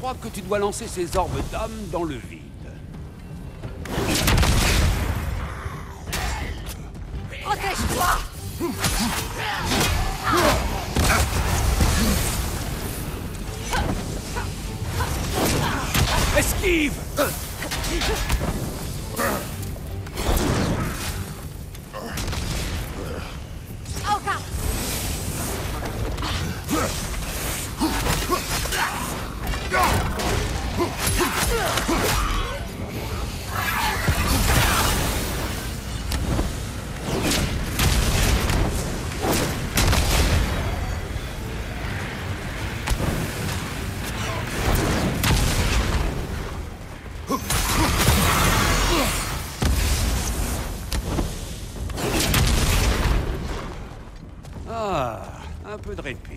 crois que tu dois lancer ces orbes d'âme dans le vide. Protège-toi! Esquive! Oka! Ah, un peu de répit.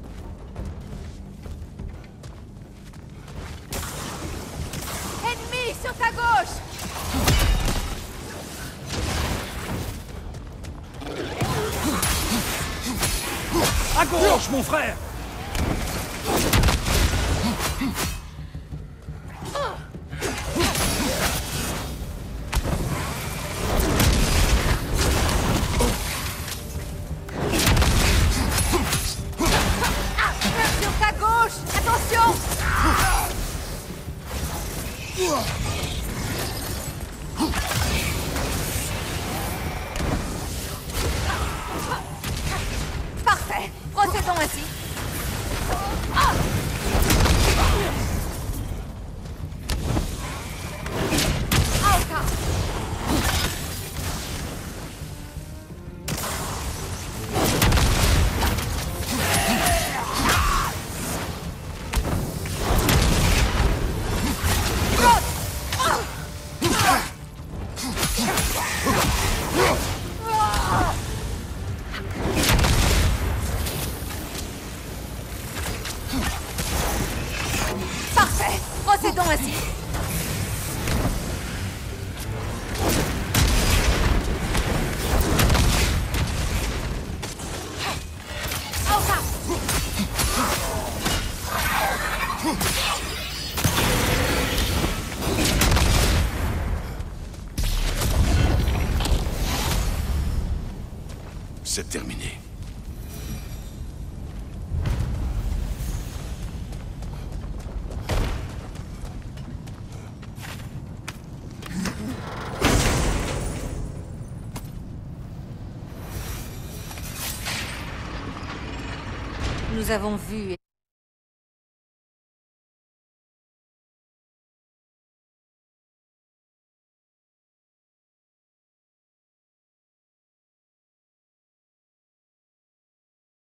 Ennemi sur ta gauche! À gauche, mon frère! Sur ta gauche! Attention! Parfait! Procédons ainsi. Oka! Parfait! Procédons ainsi. Oka! C'est terminé. Nous avons vu